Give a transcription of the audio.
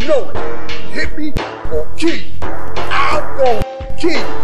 know it. Hit me or kill you. I'm gonna kill you.